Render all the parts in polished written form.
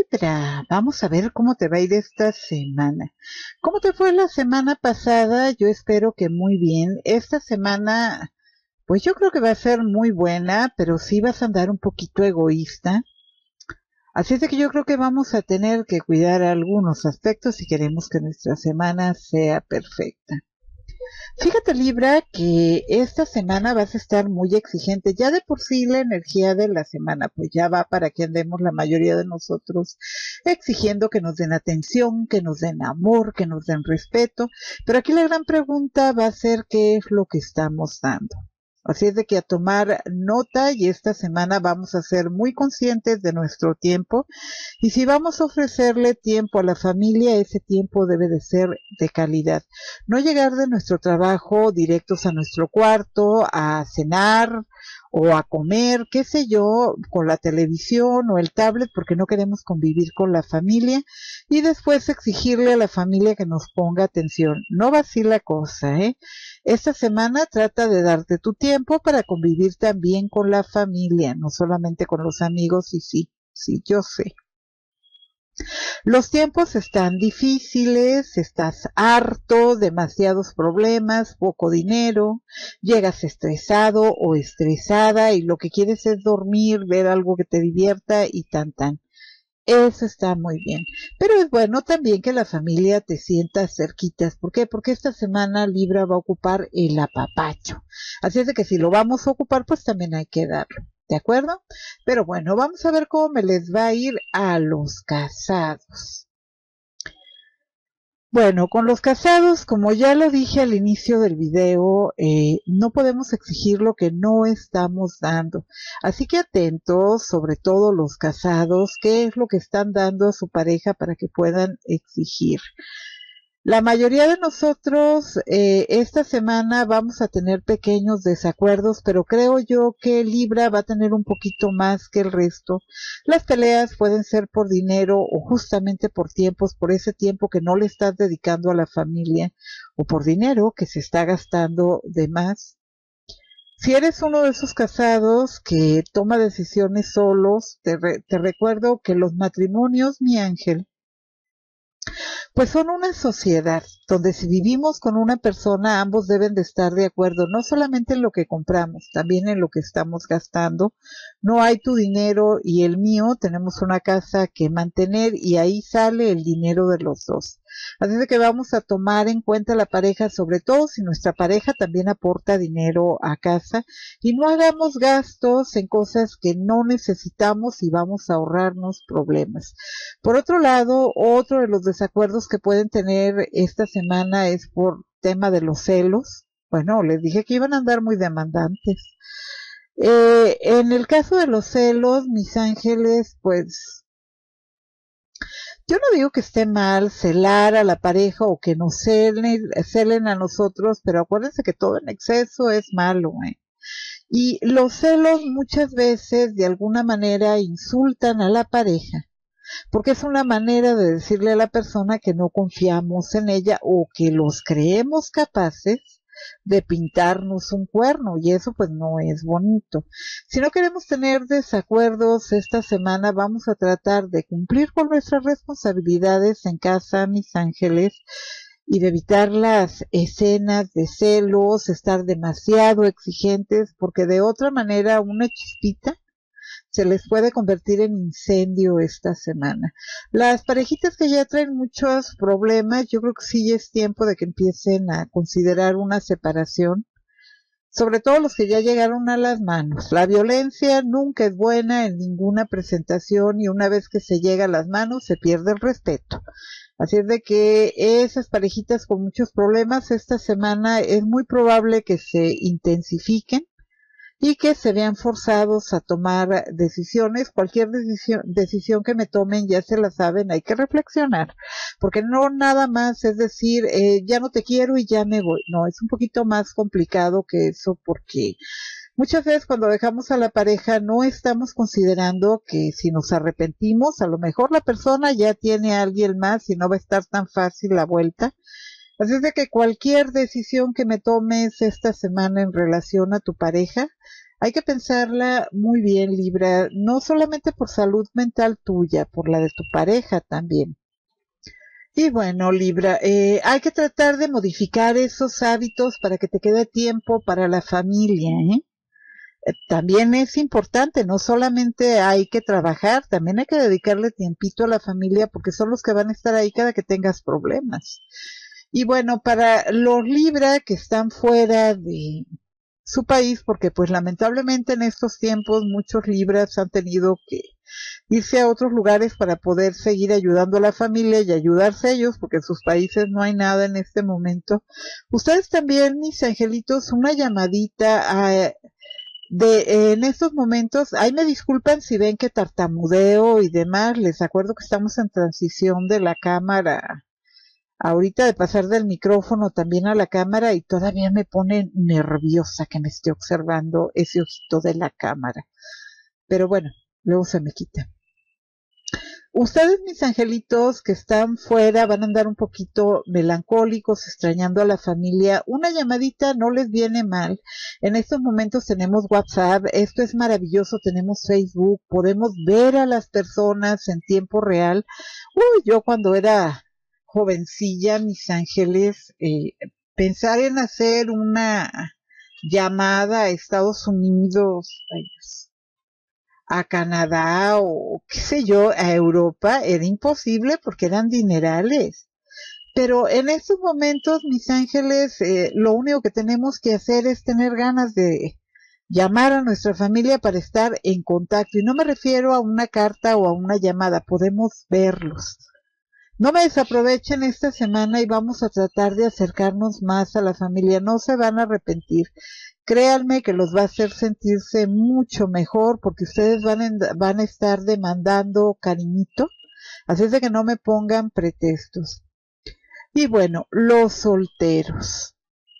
Libra, vamos a ver cómo te va a ir esta semana. ¿Cómo te fue la semana pasada? Yo espero que muy bien. Esta semana, pues yo creo que va a ser muy buena, pero sí vas a andar un poquito egoísta. Así es de que yo creo que vamos a tener que cuidar algunos aspectos si queremos que nuestra semana sea perfecta. Fíjate, Libra, que esta semana vas a estar muy exigente. Ya de por sí la energía de la semana, pues ya va para que andemos la mayoría de nosotros exigiendo que nos den atención, que nos den amor, que nos den respeto. Pero aquí la gran pregunta va a ser qué es lo que estamos dando. Así es de que a tomar nota, y esta semana vamos a ser muy conscientes de nuestro tiempo, y si vamos a ofrecerle tiempo a la familia, ese tiempo debe de ser de calidad. No llegar de nuestro trabajo directos a nuestro cuarto, a cenar o a comer, qué sé yo, con la televisión o el tablet, porque no queremos convivir con la familia, y después exigirle a la familia que nos ponga atención. No va así la cosa, ¿eh? Esta semana trata de darte tu tiempo para convivir también con la familia, no solamente con los amigos, y sí, yo sé. Los tiempos están difíciles, estás harto, demasiados problemas, poco dinero, llegas estresado o estresada y lo que quieres es dormir, ver algo que te divierta y tan. Eso está muy bien. Pero es bueno también que la familia te sienta cerquitas. ¿Por qué? Porque esta semana Libra va a ocupar el apapacho. Así es de que si lo vamos a ocupar, pues también hay que darlo. ¿De acuerdo? Pero bueno, vamos a ver cómo me les va a ir a los casados. Bueno, con los casados, como ya lo dije al inicio del video, no podemos exigir lo que no estamos dando. Así que atentos, sobre todo los casados, qué es lo que están dando a su pareja para que puedan exigir. La mayoría de nosotros esta semana vamos a tener pequeños desacuerdos, pero creo yo que Libra va a tener un poquito más que el resto. Las peleas pueden ser por dinero o justamente por tiempos, por ese tiempo que no le estás dedicando a la familia o por dinero que se está gastando de más. Si eres uno de esos casados que toma decisiones solos, te recuerdo que los matrimonios, mi ángel, pues son una sociedad donde si vivimos con una persona, ambos deben de estar de acuerdo, no solamente en lo que compramos, también en lo que estamos gastando. No hay tu dinero y el mío, tenemos una casa que mantener y ahí sale el dinero de los dos. Así de que vamos a tomar en cuenta la pareja, sobre todo si nuestra pareja también aporta dinero a casa, y no hagamos gastos en cosas que no necesitamos y vamos a ahorrarnos problemas. Por otro lado, otro de los desacuerdos que pueden tener esta semana es por tema de los celos. Bueno, les dije que iban a andar muy demandantes. En el caso de los celos, mis ángeles, pues yo no digo que esté mal celar a la pareja o que nos celen a nosotros, pero acuérdense que todo en exceso es malo, ¿eh? Y los celos muchas veces de alguna manera insultan a la pareja, porque es una manera de decirle a la persona que no confiamos en ella o que los creemos capaces de pintarnos un cuerno, y eso pues no es bonito. Si no queremos tener desacuerdos esta semana, vamos a tratar de cumplir con nuestras responsabilidades en casa, mis ángeles, y de evitar las escenas de celos, estar demasiado exigentes, porque de otra manera una chispita se les puede convertir en incendio esta semana. Las parejitas que ya traen muchos problemas, yo creo que sí es tiempo de que empiecen a considerar una separación, sobre todo los que ya llegaron a las manos. La violencia nunca es buena en ninguna presentación, y una vez que se llega a las manos se pierde el respeto. Así es de que esas parejitas con muchos problemas esta semana es muy probable que se intensifiquen y que se vean forzados a tomar decisiones. Cualquier decisión que me tomen, ya se la saben, hay que reflexionar, porque no nada más es decir, ya no te quiero y ya me voy. No, es un poquito más complicado que eso, porque muchas veces cuando dejamos a la pareja no estamos considerando que si nos arrepentimos, a lo mejor la persona ya tiene a alguien más y no va a estar tan fácil la vuelta. Así es de que cualquier decisión que me tomes esta semana en relación a tu pareja, Hay que pensarla muy bien, Libra, no solamente por salud mental tuya, por la de tu pareja también. Y bueno, Libra, hay que tratar de modificar esos hábitos para que te quede tiempo para la familia, ¿eh? También es importante, no solamente hay que trabajar, también hay que dedicarle tiempito a la familia porque son los que van a estar ahí cada que tengas problemas. Y bueno, para los Libra que están fuera de su país, porque pues lamentablemente en estos tiempos muchos Libras han tenido que irse a otros lugares para poder seguir ayudando a la familia y ayudarse a ellos, porque en sus países no hay nada en este momento. Ustedes también, mis angelitos, una llamadita a en estos momentos, ahí me disculpan si ven que tartamudeo y demás, les acuerdo que estamos en transición de la cámara, ahorita de pasar del micrófono también a la cámara y todavía me pone nerviosa que me esté observando ese ojito de la cámara. Pero bueno, luego se me quita. Ustedes, mis angelitos que están fuera, van a andar un poquito melancólicos, extrañando a la familia. Una llamadita no les viene mal. En estos momentos tenemos WhatsApp, esto es maravilloso, tenemos Facebook, podemos ver a las personas en tiempo real. Yo cuando era jovencilla, mis ángeles, pensar en hacer una llamada a Estados Unidos, a Canadá o qué sé yo, a Europa, era imposible porque eran dinerales. Pero en estos momentos, mis ángeles, lo único que tenemos que hacer es tener ganas de llamar a nuestra familia para estar en contacto. Y no me refiero a una carta o a una llamada, podemos verlos. No me desaprovechen esta semana y vamos a tratar de acercarnos más a la familia. No se van a arrepentir. Créanme que los va a hacer sentirse mucho mejor porque ustedes van a estar demandando cariñito. Así es de que no me pongan pretextos. Y bueno, los solteros.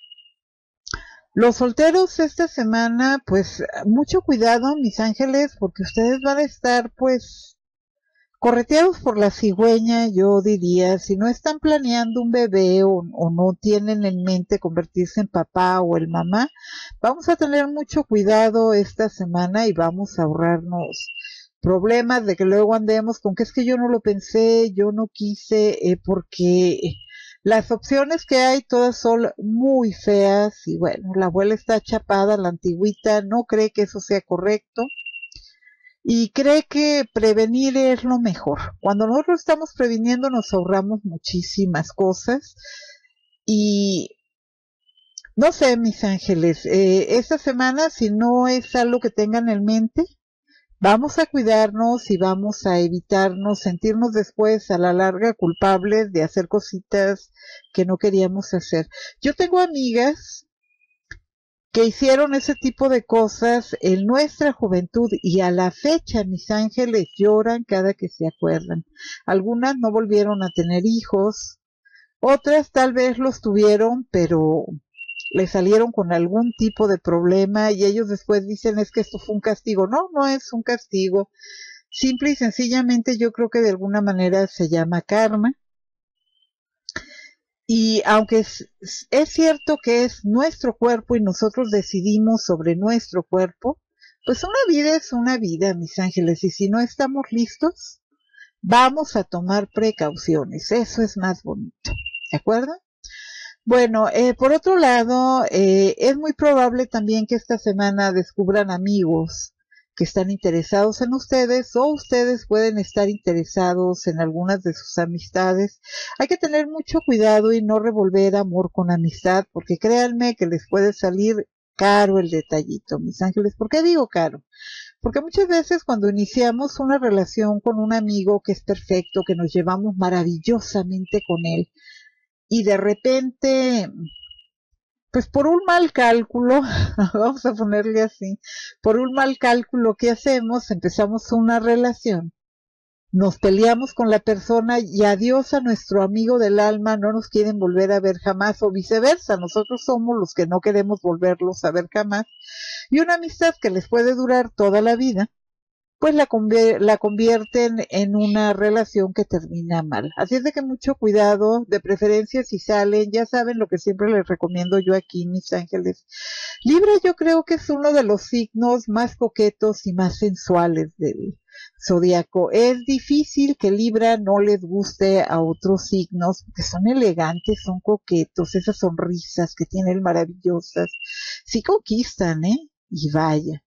Los solteros esta semana, pues mucho cuidado, mis ángeles, porque ustedes van a estar pues correteados por la cigüeña, yo diría, si no están planeando un bebé o no tienen en mente convertirse en papá o el mamá, vamos a tener mucho cuidado esta semana y vamos a ahorrarnos problemas de que luego andemos con que es que yo no lo pensé, yo no quise, porque las opciones que hay todas son muy feas y bueno, la abuela está chapada, la antigüita no cree que eso sea correcto y cree que prevenir es lo mejor. Cuando nosotros estamos previniendo nos ahorramos muchísimas cosas y no sé, mis ángeles, esta semana si no es algo que tengan en mente, vamos a cuidarnos y vamos a evitarnos sentirnos después a la larga culpables de hacer cositas que no queríamos hacer. Yo tengo amigas que hicieron ese tipo de cosas en nuestra juventud y a la fecha mis ángeles lloran cada que se acuerdan. Algunas no volvieron a tener hijos, otras tal vez los tuvieron, pero le salieron con algún tipo de problema y ellos después dicen es que esto fue un castigo. No, no es un castigo. Simple y sencillamente yo creo que de alguna manera se llama karma. Y aunque es cierto que es nuestro cuerpo y nosotros decidimos sobre nuestro cuerpo, pues una vida es una vida, mis ángeles, y si no estamos listos, vamos a tomar precauciones. Eso es más bonito. ¿De acuerdo? Bueno, por otro lado, es muy probable también que esta semana descubran amigos que están interesados en ustedes o ustedes pueden estar interesados en algunas de sus amistades. Hay que tener mucho cuidado y no revolver amor con amistad porque créanme que les puede salir caro el detallito, mis ángeles. ¿Por qué digo caro? Porque muchas veces cuando iniciamos una relación con un amigo que es perfecto, que nos llevamos maravillosamente con él, y de repente, pues por un mal cálculo, vamos a ponerle así, por un mal cálculo que hacemos, empezamos una relación, nos peleamos con la persona y adiós a nuestro amigo del alma, no nos quieren volver a ver jamás o viceversa, nosotros somos los que no queremos volverlos a ver jamás y una amistad que les puede durar toda la vida, pues la convierten en una relación que termina mal. Así es de que mucho cuidado, de preferencia si salen, ya saben lo que siempre les recomiendo yo aquí, mis ángeles. Libra yo creo que es uno de los signos más coquetos y más sensuales del zodiaco. Es difícil que Libra no les guste a otros signos, porque son elegantes, son coquetos, esas sonrisas que tienen maravillosas, sí conquistan, y vaya.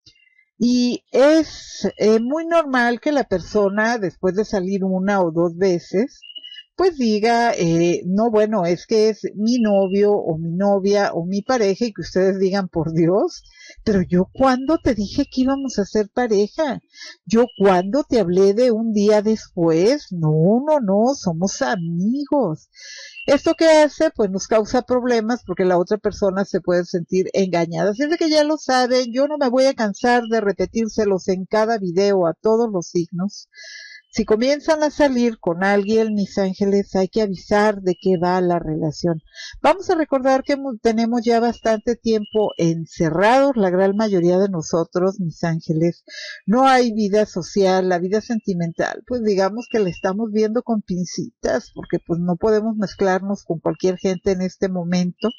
Y es muy normal que la persona, después de salir una o dos veces, pues diga, no, bueno, es que es mi novio o mi novia o mi pareja y que ustedes digan, por Dios, pero yo cuándo te dije que íbamos a ser pareja, yo cuándo te hablé de un día después, no, no, no, somos amigos. Esto que hace, pues nos causa problemas porque la otra persona se puede sentir engañada. Así es de que ya lo saben, yo no me voy a cansar de repetírselos en cada video a todos los signos. Si comienzan a salir con alguien, mis ángeles, hay que avisar de qué va la relación. Vamos a recordar que tenemos ya bastante tiempo encerrados, la gran mayoría de nosotros, mis ángeles. No hay vida social, la vida sentimental, pues digamos que la estamos viendo con pincitas, porque pues no podemos mezclarnos con cualquier gente en este momento.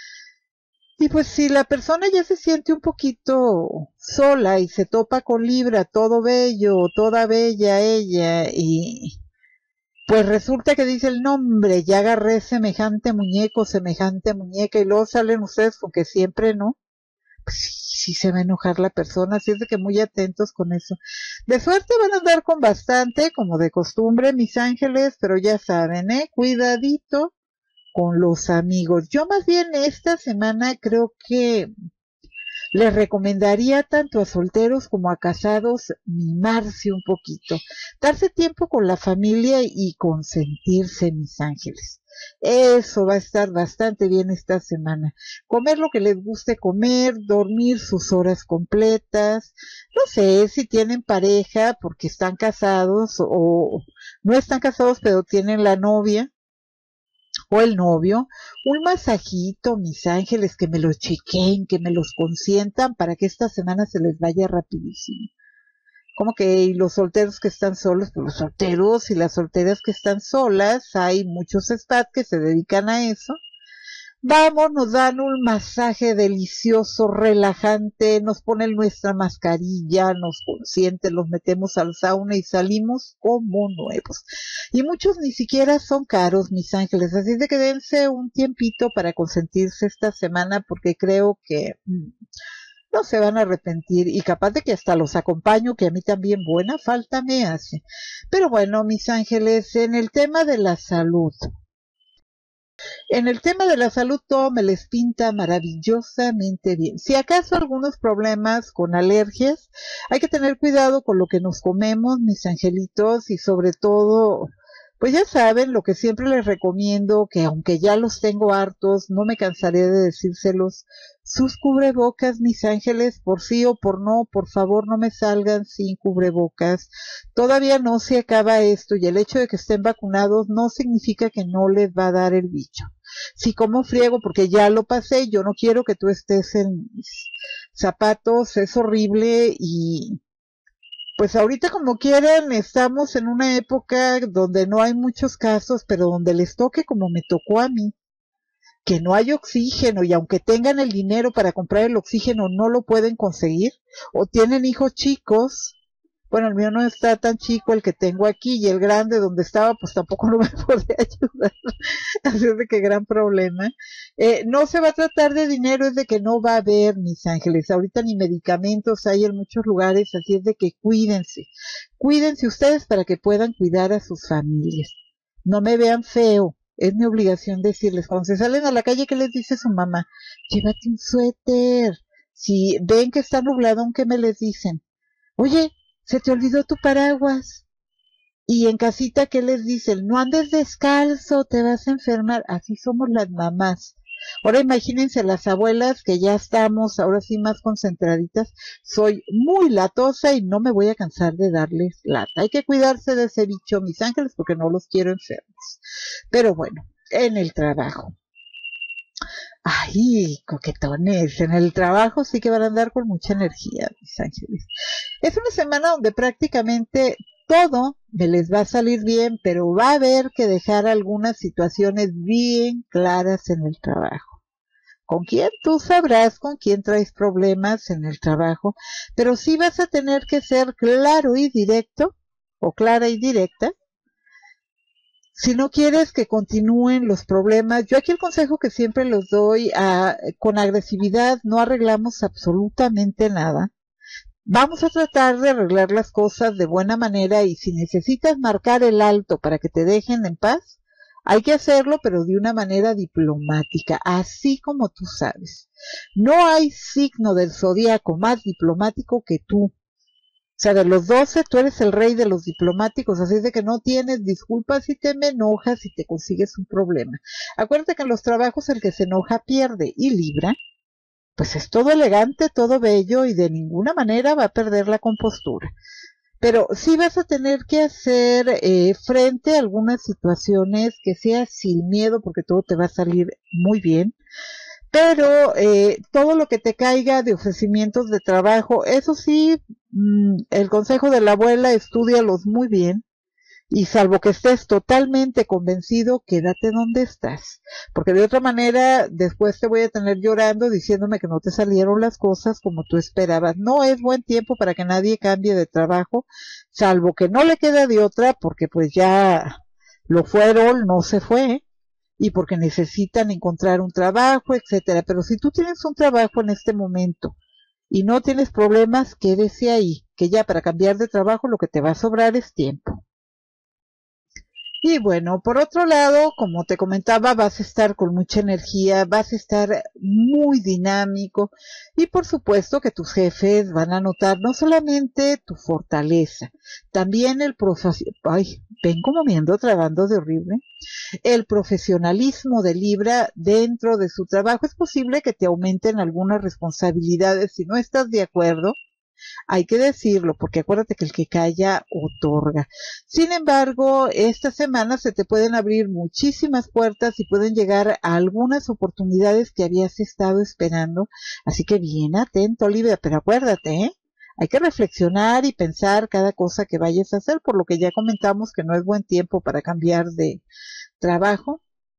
Y pues si la persona ya se siente un poquito sola y se topa con Libra, todo bello, toda bella ella, y pues resulta que dice el nombre, ya agarré semejante muñeco, semejante muñeca, y luego salen ustedes con que siempre no, pues sí se va a enojar la persona, así es de que muy atentos con eso. De suerte van a andar con bastante, como de costumbre, mis ángeles, pero ya saben, cuidadito con los amigos. Yo más bien esta semana creo que les recomendaría tanto a solteros como a casados mimarse un poquito, darse tiempo con la familia y consentirse, mis ángeles. Eso va a estar bastante bien esta semana. Comer lo que les guste comer, dormir sus horas completas. No sé si tienen pareja porque están casados o no están casados pero tienen la novia o el novio, un masajito, mis ángeles, que me los chequen, que me los consientan para que esta semana se les vaya rapidísimo. Como que y los solteros que están solos, pues los solteros y las solteras que están solas, hay muchos spas que se dedican a eso. Vamos, nos dan un masaje delicioso, relajante, nos ponen nuestra mascarilla, nos consienten, los metemos al sauna y salimos como nuevos. Y muchos ni siquiera son caros, mis ángeles, así es de que dense un tiempito para consentirse esta semana porque creo que no se van a arrepentir y capaz de que hasta los acompaño, que a mí también buena falta me hace. Pero bueno, mis ángeles, en el tema de la salud. En el tema de la salud todo me les pinta maravillosamente bien. Si acaso algunos problemas con alergias, hay que tener cuidado con lo que nos comemos, mis angelitos, y sobre todo, pues ya saben lo que siempre les recomiendo, que aunque ya los tengo hartos, no me cansaré de decírselos, sus cubrebocas, mis ángeles, por sí o por no, por favor no me salgan sin cubrebocas. Todavía no se acaba esto y el hecho de que estén vacunados no significa que no les va a dar el bicho. Sí, como friego, porque ya lo pasé, yo no quiero que tú estés en mis zapatos, es horrible y pues ahorita como quieran estamos en una época donde no hay muchos casos, pero donde les toque como me tocó a mí, que no hay oxígeno y aunque tengan el dinero para comprar el oxígeno no lo pueden conseguir o tienen hijos chicos. Bueno, el mío no está tan chico el que tengo aquí y el grande donde estaba pues tampoco no me podía ayudar. Así es de que gran problema. No se va a tratar de dinero, es de que no va a haber, mis ángeles. Ahorita ni medicamentos hay en muchos lugares, así es de que cuídense. Cuídense ustedes para que puedan cuidar a sus familias. No me vean feo. Es mi obligación decirles, cuando se salen a la calle, ¿qué les dice su mamá? Llévate un suéter. Si ven que está nublado, aunque me les dicen, oye, se te olvidó tu paraguas. Y en casita, ¿qué les dicen? No andes descalzo, te vas a enfermar. Así somos las mamás. Ahora imagínense las abuelas que ya estamos ahora sí más concentraditas. Soy muy latosa y no me voy a cansar de darles lata. Hay que cuidarse de ese bicho, mis ángeles, porque no los quiero enfermos. Pero bueno, en el trabajo. Ay, coquetones, en el trabajo sí que van a andar con mucha energía, mis ángeles. Es una semana donde prácticamente todo me les va a salir bien, pero va a haber que dejar algunas situaciones bien claras en el trabajo. ¿Con quién? Tú sabrás con quién traes problemas en el trabajo, pero sí vas a tener que ser claro y directo, o clara y directa, si no quieres que continúen los problemas. Yo aquí el consejo que siempre los doy, con agresividad no arreglamos absolutamente nada. Vamos a tratar de arreglar las cosas de buena manera, y si necesitas marcar el alto para que te dejen en paz, hay que hacerlo, pero de una manera diplomática, así como tú sabes. No hay signo del zodiaco más diplomático que tú. O sea, de los 12, tú eres el rey de los diplomáticos, así es de que no tienes disculpas si te me enojas, y te consigues un problema. Acuérdate que en los trabajos el que se enoja pierde, y Libra, pues es todo elegante, todo bello, y de ninguna manera va a perder la compostura. Pero sí vas a tener que hacer frente a algunas situaciones que sea sin miedo, porque todo te va a salir muy bien. Pero todo lo que te caiga de ofrecimientos de trabajo, eso sí, el consejo de la abuela, estúdialos muy bien. Y salvo que estés totalmente convencido, quédate donde estás. Porque de otra manera, después te voy a tener llorando diciéndome que no te salieron las cosas como tú esperabas. No es buen tiempo para que nadie cambie de trabajo, salvo que no le queda de otra, porque pues ya lo fueron, no se fue, y porque necesitan encontrar un trabajo, etcétera. Pero si tú tienes un trabajo en este momento y no tienes problemas, quédese ahí, que ya para cambiar de trabajo lo que te va a sobrar es tiempo. Y bueno, por otro lado, como te comentaba, vas a estar con mucha energía, vas a estar muy dinámico, y por supuesto que tus jefes van a notar no solamente tu fortaleza, también ven como me ando trabando de horrible, el profesionalismo de Libra dentro de su trabajo. Es posible que te aumenten algunas responsabilidades. Si no estás de acuerdo, hay que decirlo, porque acuérdate que el que calla otorga. Sin embargo, esta semana se te pueden abrir muchísimas puertas y pueden llegar a algunas oportunidades que habías estado esperando. Así que bien atento, Olivia, pero acuérdate, hay que reflexionar y pensar cada cosa que vayas a hacer, por lo que ya comentamos que no es buen tiempo para cambiar de trabajo.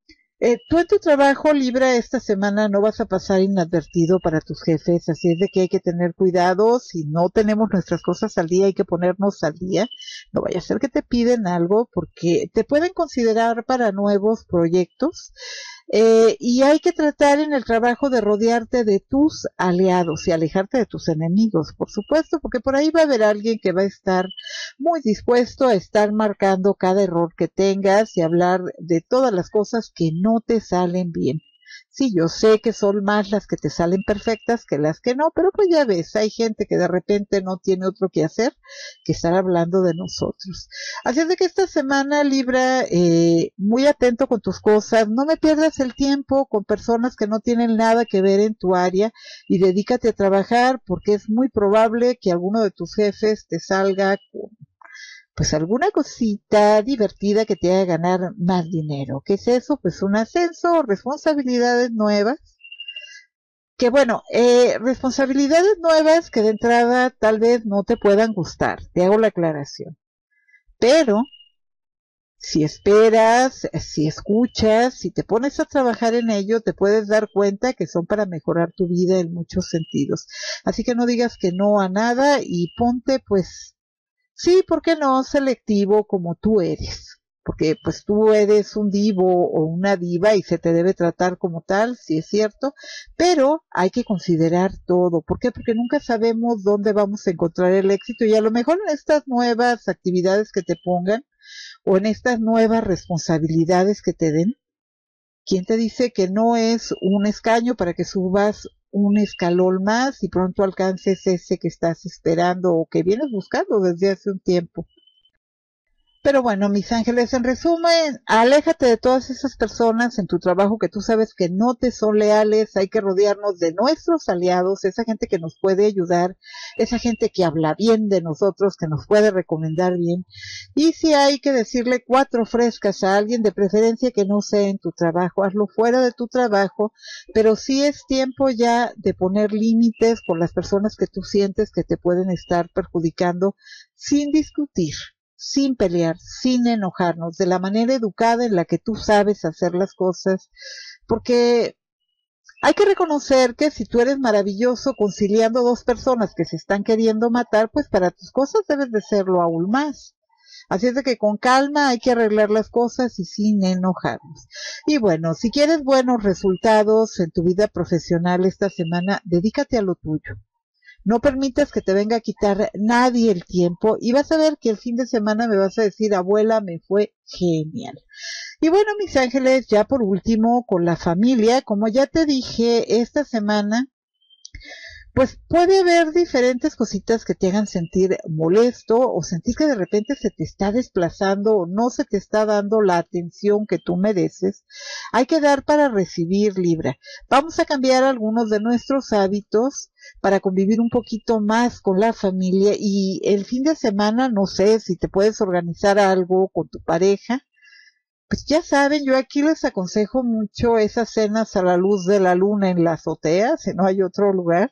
Tú en tu trabajo, Libra, esta semana no vas a pasar inadvertido para tus jefes, así es de que hay que tener cuidado. Si no tenemos nuestras cosas al día, hay que ponernos al día. No vaya a ser que te piden algo, porque te pueden considerar para nuevos proyectos. Y hay que tratar en el trabajo de rodearte de tus aliados y alejarte de tus enemigos, por supuesto, porque por ahí va a haber alguien que va a estar muy dispuesto a estar marcando cada error que tengas y hablar de todas las cosas que no te salen bien. Sí, yo sé que son más las que te salen perfectas que las que no, pero pues ya ves, hay gente que de repente no tiene otro que hacer que estar hablando de nosotros. Así es de que esta semana, Libra, muy atento con tus cosas, no me pierdas el tiempo con personas que no tienen nada que ver en tu área, y dedícate a trabajar, porque es muy probable que alguno de tus jefes te salga con pues alguna cosita divertida que te haga ganar más dinero. ¿Qué es eso? Pues un ascenso, responsabilidades nuevas. Que bueno, responsabilidades nuevas que de entrada tal vez no te puedan gustar. Te hago la aclaración. Pero si esperas, si escuchas, si te pones a trabajar en ello, te puedes dar cuenta que son para mejorar tu vida en muchos sentidos. Así que no digas que no a nada, y ponte pues, sí, ¿por qué no? Selectivo como tú eres. Porque pues tú eres un divo o una diva y se te debe tratar como tal, sí es cierto, pero hay que considerar todo. ¿Por qué? Porque nunca sabemos dónde vamos a encontrar el éxito, y a lo mejor en estas nuevas actividades que te pongan, o en estas nuevas responsabilidades que te den, ¿quién te dice que no es un escaño para que subas un escalón más y pronto alcances ese que estás esperando o que vienes buscando desde hace un tiempo? Pero bueno, mis ángeles, en resumen, aléjate de todas esas personas en tu trabajo que tú sabes que no te son leales. Hay que rodearnos de nuestros aliados, esa gente que nos puede ayudar, esa gente que habla bien de nosotros, que nos puede recomendar bien. Y si hay que decirle 4 frescas a alguien, de preferencia que no sea en tu trabajo, hazlo fuera de tu trabajo, pero sí es tiempo ya de poner límites con las personas que tú sientes que te pueden estar perjudicando, sin discutir, sin pelear, sin enojarnos, de la manera educada en la que tú sabes hacer las cosas, porque hay que reconocer que si tú eres maravilloso conciliando 2 personas que se están queriendo matar, pues para tus cosas debes de serlo aún más. Así es de que con calma hay que arreglar las cosas y sin enojarnos. Y bueno, si quieres buenos resultados en tu vida profesional esta semana, dedícate a lo tuyo. No permitas que te venga a quitar nadie el tiempo y vas a ver que el fin de semana me vas a decir, abuela, me fue genial. Y bueno, mis ángeles, ya por último, con la familia, como ya te dije, esta semana pues puede haber diferentes cositas que te hagan sentir molesto o sentir que de repente se te está desplazando o no se te está dando la atención que tú mereces. Hay que dar para recibir, Libra. Vamos a cambiar algunos de nuestros hábitos para convivir un poquito más con la familia y el fin de semana, no sé si te puedes organizar algo con tu pareja. Pues ya saben, yo aquí les aconsejo mucho esas cenas a la luz de la luna en la azotea, si no hay otro lugar,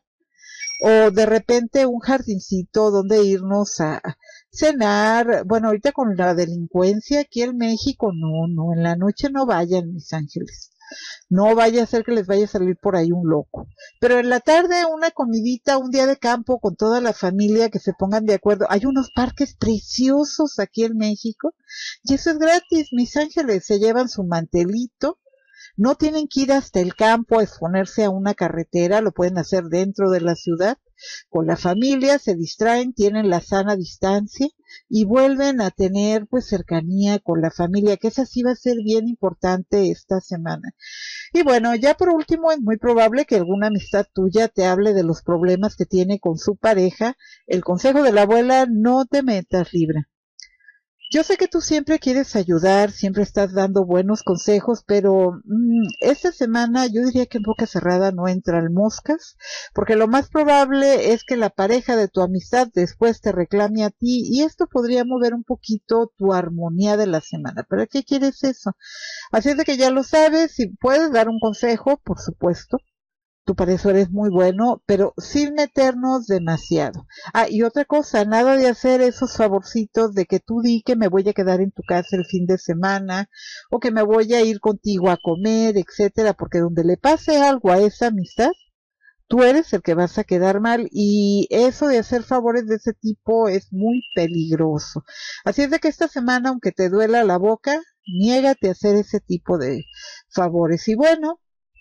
o de repente un jardincito donde irnos a cenar. Bueno, ahorita con la delincuencia aquí en México, no, en la noche no vayan, mis ángeles. No vaya a ser que les vaya a salir por ahí un loco. Pero en la tarde una comidita, un día de campo con toda la familia, que se pongan de acuerdo. Hay unos parques preciosos aquí en México y eso es gratis, mis ángeles. Se llevan su mantelito. No tienen que ir hasta el campo a exponerse a una carretera, lo pueden hacer dentro de la ciudad. Con la familia se distraen, tienen la sana distancia y vuelven a tener pues cercanía con la familia, que esa sí va a ser bien importante esta semana. Y bueno, ya por último, es muy probable que alguna amistad tuya te hable de los problemas que tiene con su pareja. El consejo de la abuela, no te metas, Libra. Yo sé que tú siempre quieres ayudar, siempre estás dando buenos consejos, pero esta semana yo diría que en boca cerrada no entran moscas, porque lo más probable es que la pareja de tu amistad después te reclame a ti y esto podría mover un poquito tu armonía de la semana. ¿Pero qué quieres eso? Así es de que ya lo sabes, si puedes dar un consejo, por supuesto. Tú para eso eres muy bueno, pero sin meternos demasiado. Ah, y otra cosa, nada de hacer esos favorcitos de que tú di que me voy a quedar en tu casa el fin de semana, o que me voy a ir contigo a comer, etcétera, porque donde le pase algo a esa amistad, tú eres el que vas a quedar mal, y eso de hacer favores de ese tipo es muy peligroso. Así es de que esta semana, aunque te duela la boca, niégate a hacer ese tipo de favores. Y bueno,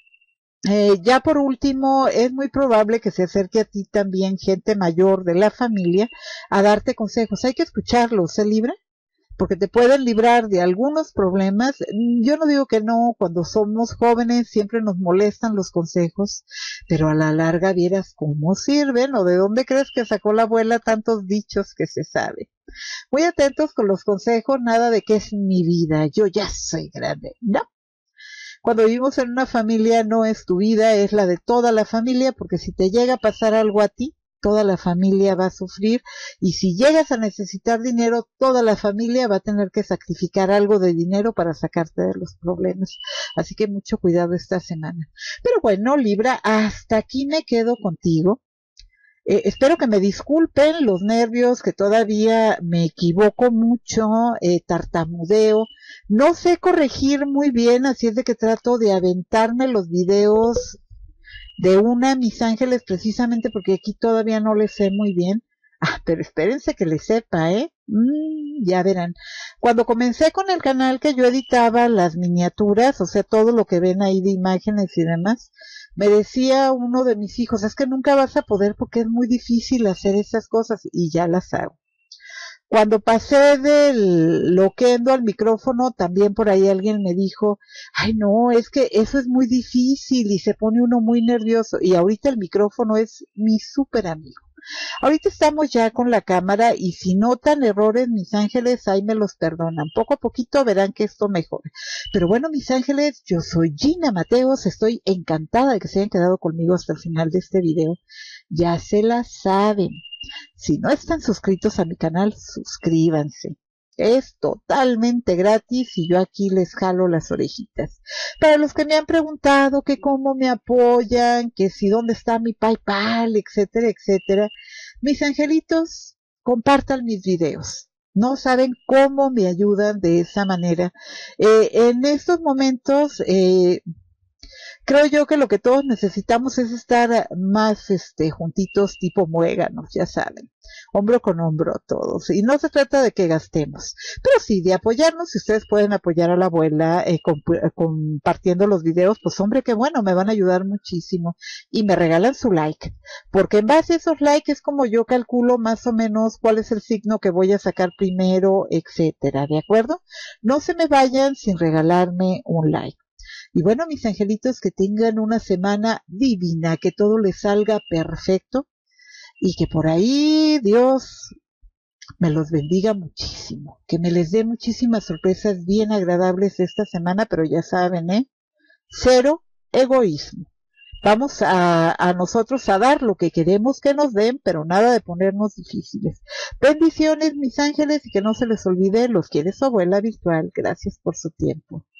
ya por último, es muy probable que se acerque a ti también gente mayor de la familia a darte consejos. Hay que escucharlos, ¿se libra? Porque te pueden librar de algunos problemas. Yo no digo que no, cuando somos jóvenes siempre nos molestan los consejos, pero a la larga vieras cómo sirven o de dónde crees que sacó la abuela tantos dichos que se sabe. Muy atentos con los consejos, nada de que es mi vida, yo ya soy grande. No, cuando vivimos en una familia no es tu vida, es la de toda la familia, porque si te llega a pasar algo a ti, toda la familia va a sufrir, y si llegas a necesitar dinero, toda la familia va a tener que sacrificar algo de dinero para sacarte de los problemas. Así que mucho cuidado esta semana. Pero bueno, Libra, hasta aquí me quedo contigo. Espero que me disculpen los nervios, que todavía me equivoco mucho, tartamudeo. No sé corregir muy bien, así es de que trato de aventarme los videos de una, mis ángeles, precisamente porque aquí todavía no les sé muy bien. Ah, pero espérense que les sepa, ¿eh? Ya verán. Cuando comencé con el canal que yo editaba las miniaturas, o sea, todo lo que ven ahí de imágenes y demás, me decía uno de mis hijos, es que nunca vas a poder porque es muy difícil hacer esas cosas, y ya las hago. Cuando pasé del loquendo al micrófono, también por ahí alguien me dijo, ay no, es que eso es muy difícil y se pone uno muy nervioso, y ahorita el micrófono es mi súper amigo. Ahorita estamos ya con la cámara y si notan errores, mis ángeles, ahí me los perdonan. Poco a poquito verán que esto mejore. Pero bueno, mis ángeles, yo soy Gina Mateos, estoy encantada de que se hayan quedado conmigo hasta el final de este video. Ya se la saben. Si no están suscritos a mi canal, suscríbanse. Es totalmente gratis y yo aquí les jalo las orejitas. Para los que me han preguntado que cómo me apoyan, que si dónde está mi PayPal, etcétera, etcétera, mis angelitos, compartan mis videos. No saben cómo me ayudan de esa manera. En estos momentos, creo yo que lo que todos necesitamos es estar más juntitos tipo muéganos, ya saben, hombro con hombro todos. Y no se trata de que gastemos, pero sí de apoyarnos. Si ustedes pueden apoyar a la abuela compartiendo los videos, pues hombre, qué bueno, me van a ayudar muchísimo. Y me regalan su like, porque en base a esos likes es como yo calculo más o menos cuál es el signo que voy a sacar primero, etcétera, ¿de acuerdo? No se me vayan sin regalarme un like. Y bueno, mis angelitos, que tengan una semana divina, que todo les salga perfecto y que por ahí Dios me los bendiga muchísimo, que me les dé muchísimas sorpresas bien agradables esta semana, pero ya saben, cero egoísmo. Vamos a nosotros a dar lo que queremos que nos den, pero nada de ponernos difíciles. Bendiciones, mis ángeles, y que no se les olvide, los quiere su abuela virtual. Gracias por su tiempo.